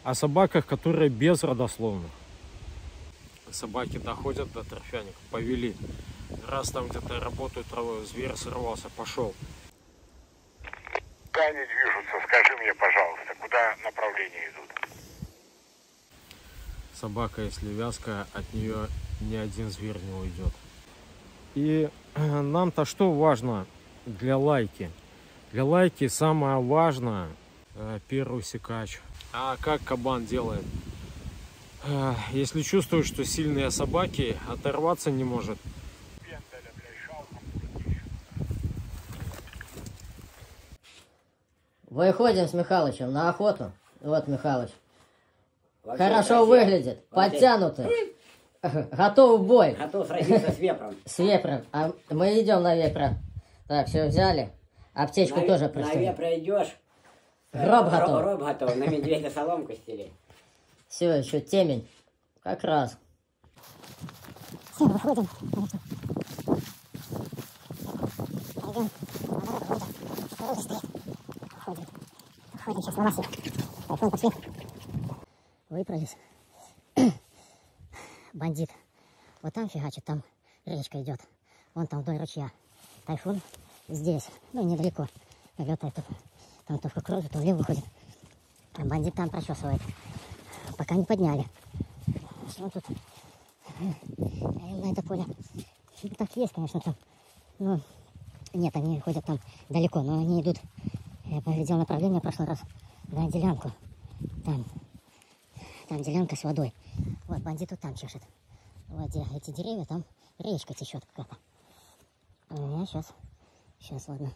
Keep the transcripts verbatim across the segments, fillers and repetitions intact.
о собаках, которые без родословных. Собаки доходят до торфяника, повели. Раз там где-то работают травой, зверь сорвался, пошел. Да, не движутся. Скажи мне, пожалуйста, куда направления идут? Собака, если вязкая, от нее ни один зверь не уйдет. И нам-то что важно для лайки? Для лайки самое важное первый секач. А как кабан делает? Если чувствует, что сильные собаки, оторваться не может. Выходим с Михалычем на охоту. Вот Михалыч. Вообще хорошо выглядит, подтянутый. Готов в бой. Готов сразиться с вепром. С вепром. А мы идем на вепра. Так, все взяли. Аптечку на, тоже на пристегнем. На вепра идешь. Гроб готов. Гроб готов. На медведя соломку стели. Все, еще темень. Как раз. Все, выходим. Пойдем. Уходим. Уходим сейчас на массив. Тайфун, пошли. Выправились. Бандит. Вот там фигачит, там речка идет. Вон там вдоль ручья. Тайфун здесь. Ну, недалеко. Летает тут. Там то в кукурузу, то влево выходит. А бандит там прочесывает. Пока не подняли. Что тут? На это поле. Так есть, конечно, там. Но нет, они ходят там далеко, но они идут. Я повидел направление в прошлый раз на делянку. Там. Там делянка с водой. Вот бандит вот там чешет. Вот где эти деревья, там речка течет какая-то. А я сейчас. Сейчас, ладно.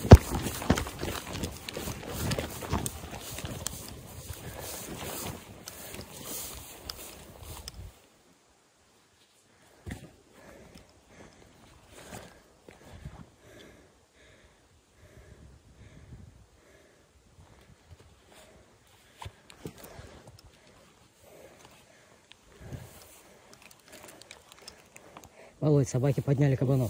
Володь, собаки подняли кабанов.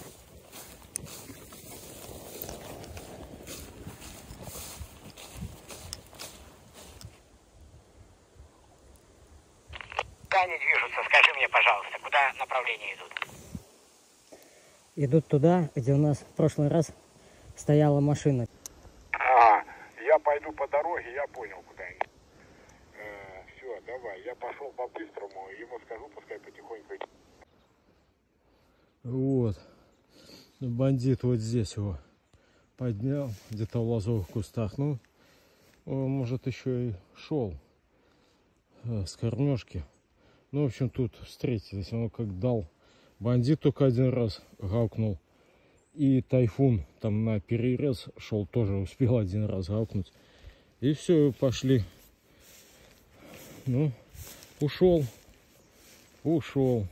Да, не движутся. Скажи мне, пожалуйста, куда направления идут? Идут туда, где у нас в прошлый раз стояла машина. А, я пойду по дороге, я понял, куда они. Э, все, давай, я пошел по-быстрому, ему скажу, пускай потихоньку. Вот. Бандит вот здесь его поднял, где-то в лозовых кустах. Ну, он, может, еще и шел э, с кормежки. Ну, в общем, тут встретились. Он как дал. Бандит только один раз гавкнул. И Тайфун там на перерез шел, тоже успел один раз гавкнуть. И все, пошли. Ну, ушел. Ушел.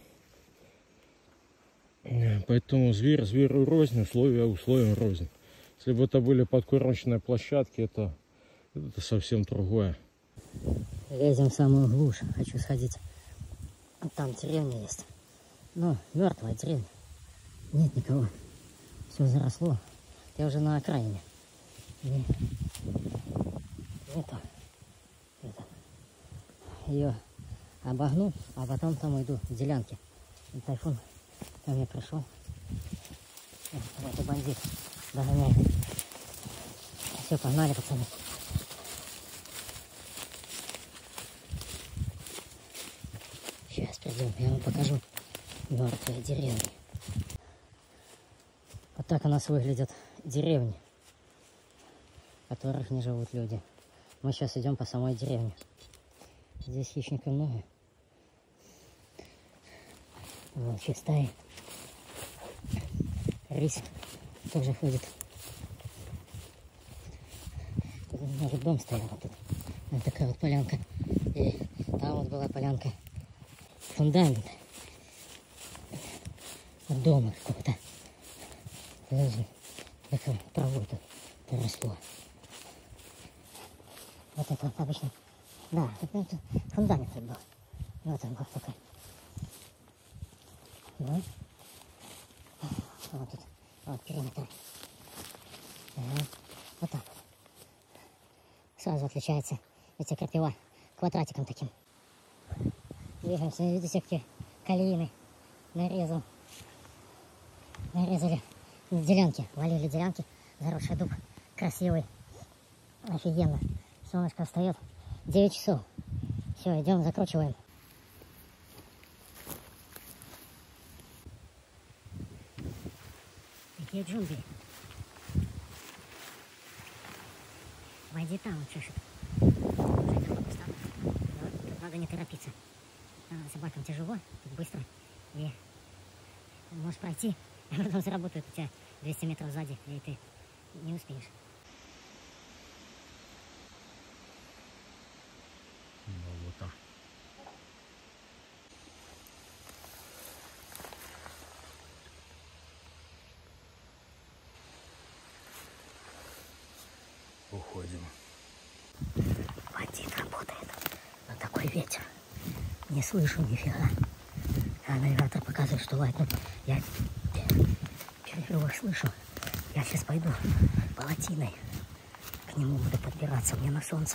Поэтому зверь зверю рознь, условия условиям рознь. Если бы это были подкормочные площадки, это, это совсем другое. Лезем в самую глушь. Хочу сходить. Там деревня есть. Ну, мертвая деревня. Нет никого. Все заросло. Я уже на окраине. И... Это... Это... Ее обогну, а потом там иду в делянке. И Тайфун ко мне пришел. Вот и бандит догоняет. Все, погнали, пацаны. Сейчас придем, я вам покажу мертвые деревни. Вот так у нас выглядят деревни, в которых не живут люди. Мы сейчас идем по самой деревне. Здесь хищников много. Волчьи стаи. Рысь тоже ходит. Может, дом стоял вот тут. Вот такая вот полянка. И там вот была полянка. Фундамент. От дома какого-то. Даже такая траву тут поросло. Вот это вот обычно. Да, это фундамент тут был. Вот он был такой. Вот. Вот тут. Вот периметр. Ага. Вот так вот. Сразу отличается эти крапива, квадратиком таким. Двигаемся, видите, какие колеины нарезал. Нарезали делянки, валили делянки, заросший дуб, красивый, офигенно. Солнышко встает, девять часов. Все, идем, закручиваем. Такие джунгли. Войди там, вот чешет. Тут надо не торопиться. Собакам тяжело, тут быстро. И можешь пройти, а потом заработают у тебя двести метров сзади, и ты не успеешь. Болото. Уходим. Бандит работает. Но такой ветер. Не слышу нифига. А навигатор показывает, что лайк. Ну, я впервые слышу. Я сейчас пойду полотиной. К нему буду подбираться. Мне на солнце.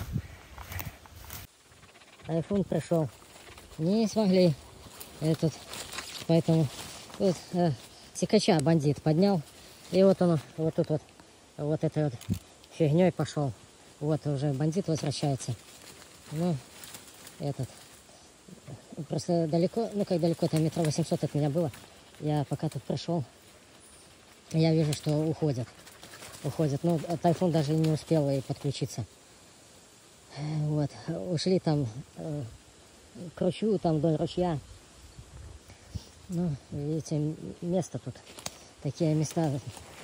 Тайфун пришел. Не смогли этот, поэтому вот э, секача бандит поднял. И вот он вот тут вот, вот этой вот фигней пошел. Вот уже бандит возвращается. Ну, этот. Просто далеко, ну как далеко, там метров восемьсот от меня было. Я пока тут пришел, я вижу, что уходят. Уходят. Ну, тайфун даже не успел и подключиться. Вот. Ушли там э, к ручью, там вдоль ручья. Ну, видите, место тут. Такие места.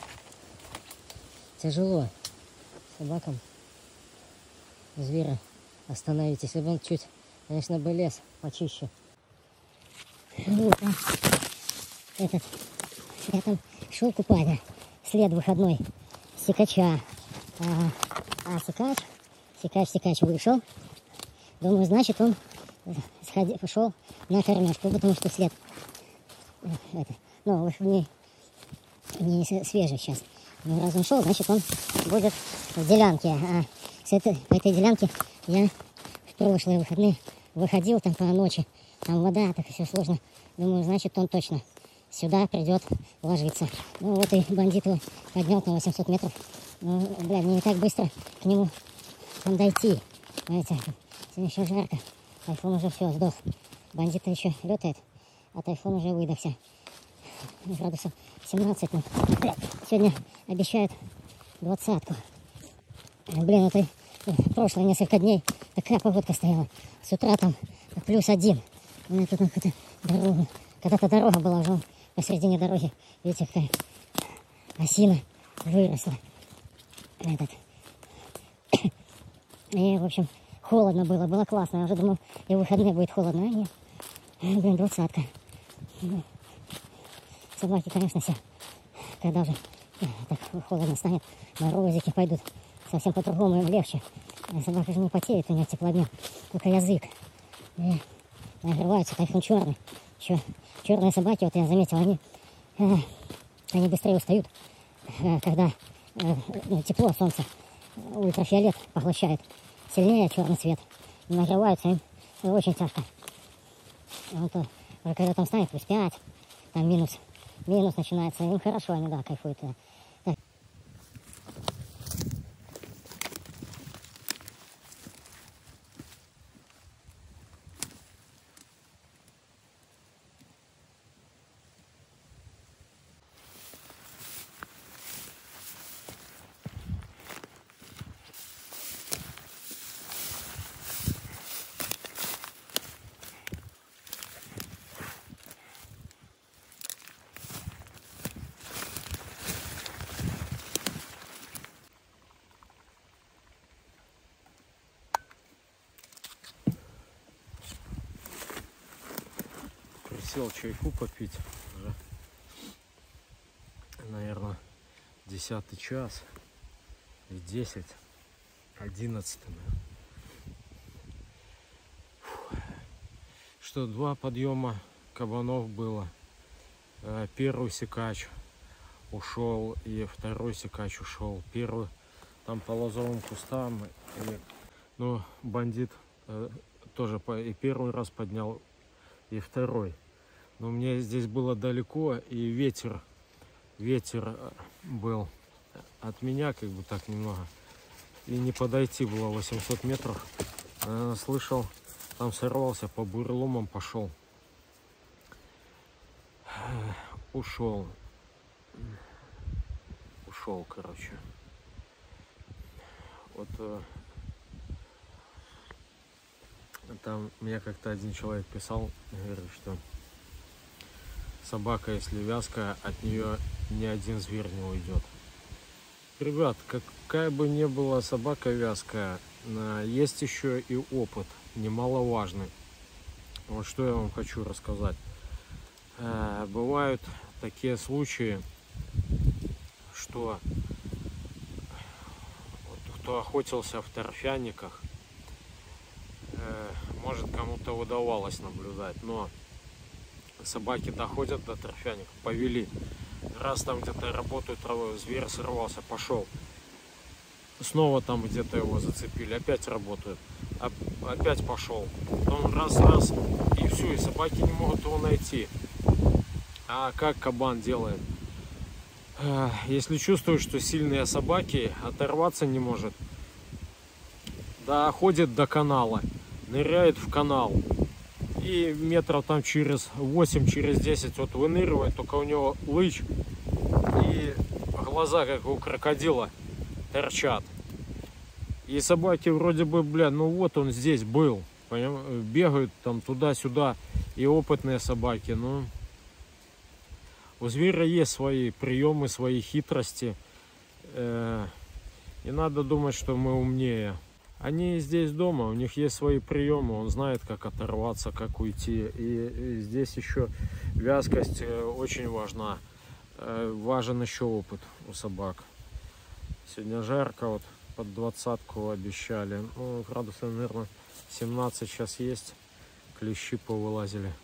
Тяжело собакам зверя остановить. Если бы он чуть, конечно, бы лес почище. Вот, а. Этот. Я там шел купать, след выходной секача. А, а секач, секач, секач вышел. Думаю, значит, он сходи, пошел на кормежку, потому что след это, ну, не, не свежий сейчас. Но раз он шел, значит, он будет в делянке. А с этой, по этой делянке я в прошлые выходные выходил там по ночи. Там вода, так все сложно. Думаю, значит, он точно сюда придет ложиться. Ну вот и бандит его поднял на восемьсот метров. Ну, бля, мне не так быстро к нему там дойти. Знаете, сегодня еще жарко. Тайфун уже все, сдох. Бандит еще летает, а тайфун уже выдохся. Градусов семнадцать. Ну, блядь, сегодня обещают двадцатку. Блин, это прошлые несколько дней такая погодка стояла. С утра там плюс один. У меня тут на какую-то дорогу. Когда-то дорога была уже посередине дороги. Видите, какая осина выросла. Этот. И, в общем, холодно было. Было классно. Я уже думал, и в выходные будет холодно. А нет. Блин, двадцатка. Собаки, конечно, все. Когда уже так холодно станет, морозики пойдут. Совсем по-другому, им легче. А собака же не потеет, у нее теплодня. Только язык. И нагреваются, тайфун черный. Еще черные собаки, вот я заметил, они, э, они быстрее устают, э, когда э, ну, тепло, солнце, ультрафиолет поглощает сильнее черный цвет. Нагреваются им очень тяжко. Вот, уже когда там станет плюс пять, там минус, минус начинается, им хорошо, они, да, кайфуют. Так. Присел чайку попить. Уже, наверное, десятый час. И десять, одиннадцатый. Что, два подъема кабанов было. Первый секач ушел, и второй секач ушел. Первый там по лозовым кустам. И, ну, бандит э, тоже по, и первый раз поднял, и второй. Но мне здесь было далеко, и ветер, ветер был от меня, как бы так немного. И не подойти было восемьсот метров. А, слышал, там сорвался, по буреломам пошел. Ушел. Ушел, короче. Вот там мне как-то один человек писал, говорит, что собака, если вязкая, от нее ни один зверь не уйдет. Ребят, какая бы ни была собака вязкая, есть еще и опыт, немаловажный. Вот что я вам хочу рассказать. Бывают такие случаи, что кто охотился в торфяниках, может, кому-то удавалось наблюдать, но собаки доходят до торфяников, повели. Раз там где-то работают травой, зверь сорвался, пошел. Снова там где-то его зацепили, опять работают, опять пошел. Потом раз-раз, и все, и собаки не могут его найти. А как кабан делает? Если чувствует, что сильные собаки, оторваться не может, доходит до канала, ныряет в канал. И метров там через восемь, через десять вот выныривает, только у него лыч и глаза, как у крокодила, торчат. И собаки вроде бы, бля, ну вот он здесь был, поним? Бегают там туда-сюда, и опытные собаки, ну... У зверя есть свои приемы, свои хитрости. Не надо думать, что мы умнее. Они здесь дома, у них есть свои приемы, он знает, как оторваться, как уйти. И здесь еще вязкость очень важна. Важен еще опыт у собак. Сегодня жарко, вот под двадцатку обещали. Ну, градусов, наверное, семнадцать сейчас есть. Клещи повылазили.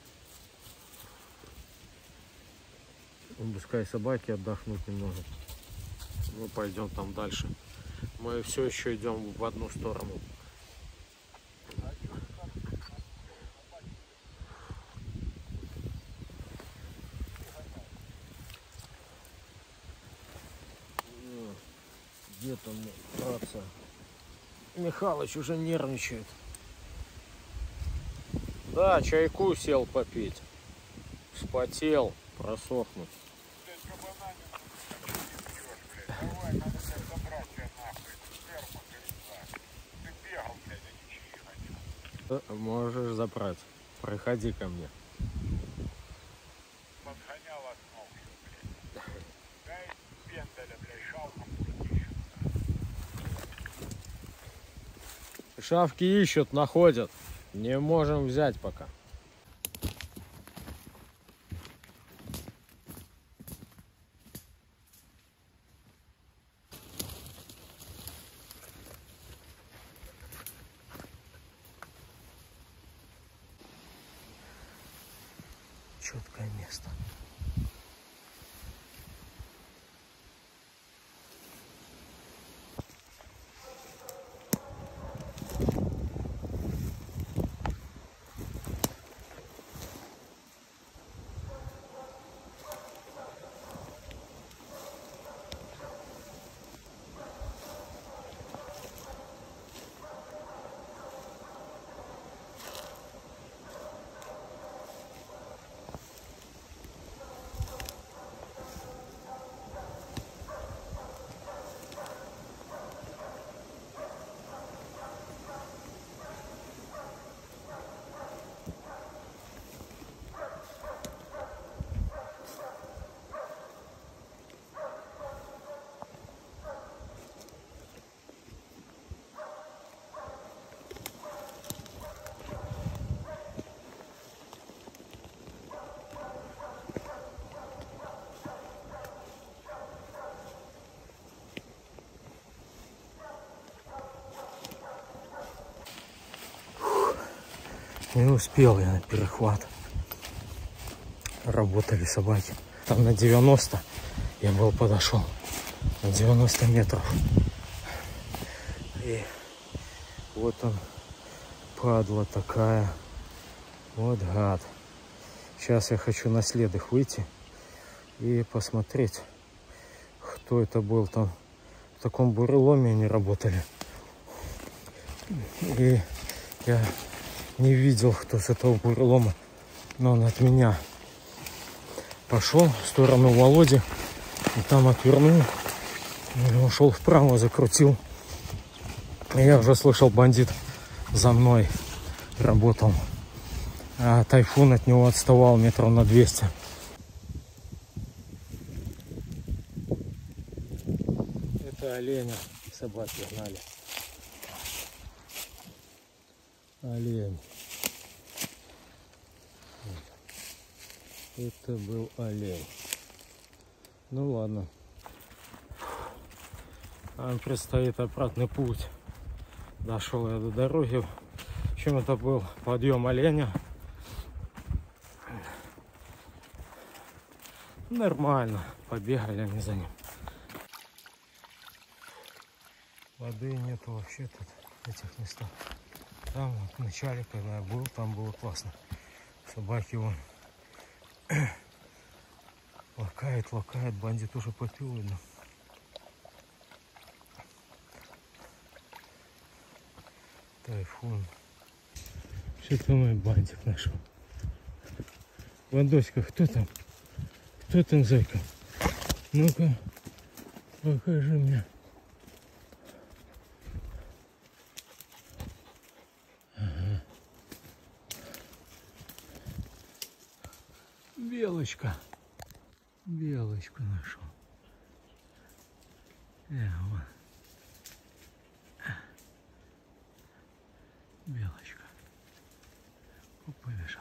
Пускай собаки отдохнут немного. Мы пойдем там дальше. Мы все еще идем в одну сторону. Где там братца? Михалыч уже нервничает. Да, чайку сел попить. Вспотел, просохнуть. Давай, надо тебя забрать, тебя нахуй. Термос, говорится. Ты бегал, блядь, а ничьи хотел. Можешь забрать. Приходи ко мне. Подгонял основу, блядь. Дай пендаля, блядь, шалком пусти. Шавки ищут, находят. Не можем взять пока. Четкое место. Не успел я на перехват. Работали собаки. Там на девяносто я был, подошел. На девяносто метров. И вот он падла такая. Вот гад. Сейчас я хочу на след их выйти и посмотреть, кто это был там. В таком буреломе они работали. И я не видел, кто с этого бурелома, но он от меня пошел в сторону Володи. И там отвернул. И ушел вправо, закрутил. И я уже слышал, бандит за мной работал. А Тайфун от него отставал метров на двести. Это оленя собаки гнали. Олень. Это был олень. Ну ладно. Нам предстоит обратный путь. Дошел я до дороги. В общем, это был подъем оленя. Нормально. Побегали они за ним. Воды нету вообще тут в этих местах. Там вот в начале, когда я был, там было классно. Собаки вон лакает, лакает. Бандит уже попил, видно. Тайфун. Что-то мой бантик нашел. Вандоська, кто там? Кто там, зайка? Ну-ка, покажи мне. Ага. Белочка. Белочку нашел. Э, вот. Белочка. Побежал.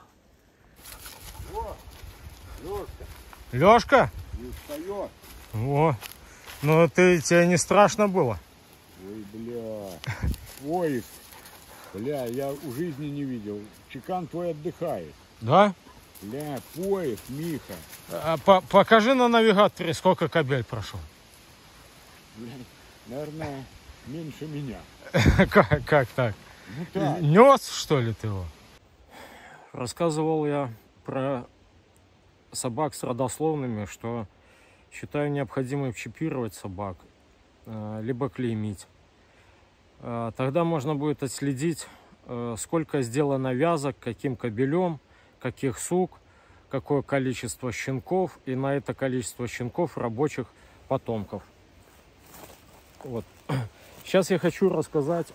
Лёшка, Лёшка? не встаёт. О, ну ты, тебе не страшно было? Ой, бля. Ой, бля, я в жизни не видел. Чекан твой отдыхает. Да? Бля, поезд, Миха. А, по покажи на навигаторе, сколько кабель прошел. Бля, наверное, меньше меня. как, как так? Ну так. Нес, что ли, ты его? Рассказывал я про собак с родословными, что считаю необходимым чипировать собак, либо клеймить. Тогда можно будет отследить, сколько сделано вязок, каким кобелем, каких сук, какое количество щенков, и на это количество щенков рабочих потомков. Вот. Сейчас я хочу рассказать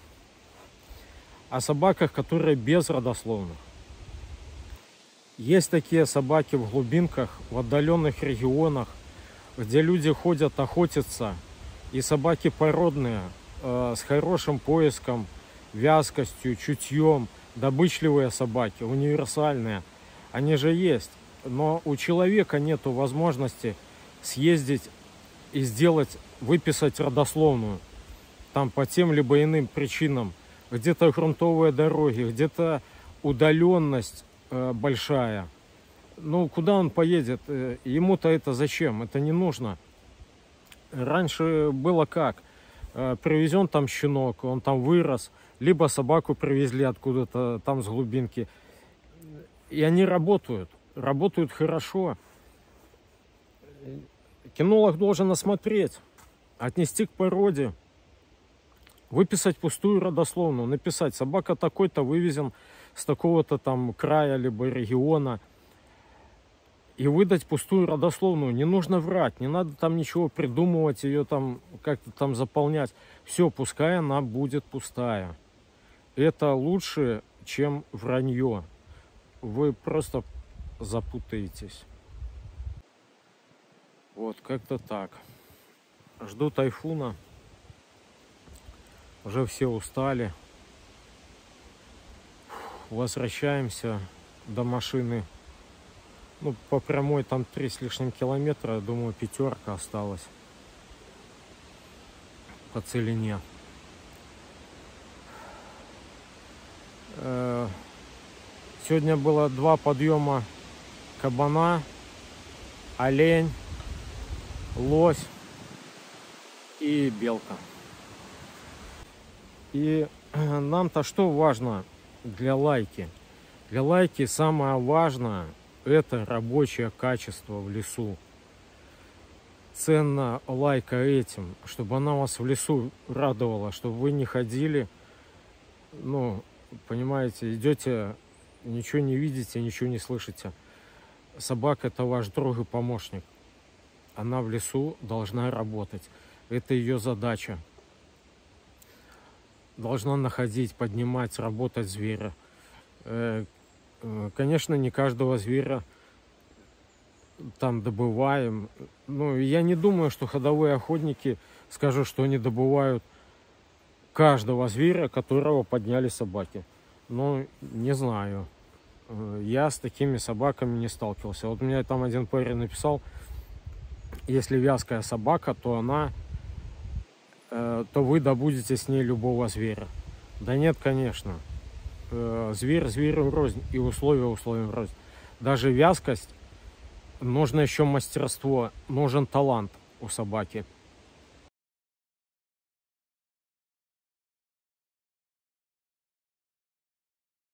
о собаках, которые без родословных. Есть такие собаки в глубинках, в отдаленных регионах, где люди ходят охотиться, и собаки породные, э, с хорошим поиском, вязкостью, чутьем, добычливые собаки, универсальные. Они же есть, но у человека нету возможности съездить и сделать, выписать родословную, там по тем либо иным причинам. Где-то грунтовые дороги, где-то удаленность э, большая. Ну, куда он поедет? Ему-то это зачем? Это не нужно. Раньше было как? Э, привезен там щенок, он там вырос, либо собаку привезли откуда-то там с глубинки. И они работают. Работают хорошо. Кинолог должен осмотреть, отнести к породе. Выписать пустую родословную, написать, собака такой-то вывезен с такого-то там края, либо региона. И выдать пустую родословную. Не нужно врать, не надо там ничего придумывать, ее там как-то там заполнять. Все, пускай она будет пустая. Это лучше, чем вранье. Вы просто запутаетесь. Вот, как-то так. Жду тайфуна. Уже все устали. Возвращаемся до машины. Ну, по прямой там три с лишним километра. Я думаю, пятерка осталась по целине. Сегодня было два подъема кабана, олень, лось и белка. И нам-то что важно для лайки? Для лайки самое важное – это рабочее качество в лесу. Ценно лайка этим, чтобы она вас в лесу радовала, чтобы вы не ходили, ну, понимаете, идете, ничего не видите, ничего не слышите. Собака – это ваш друг и помощник. Она в лесу должна работать. Это ее задача. Должна находить, поднимать, работать зверя. Конечно, не каждого зверя там добываем. Ну, я не думаю, что ходовые охотники скажут, что они добывают каждого зверя, которого подняли собаки. Ну, не знаю. Я с такими собаками не сталкивался. Вот у меня там один парень написал, если вязкая собака, то она, э, то вы добудете с ней любого зверя. Да нет, конечно. Э, зверь зверю рознь, и условия условиям рознь. Даже вязкость, нужно еще мастерство, нужен талант у собаки.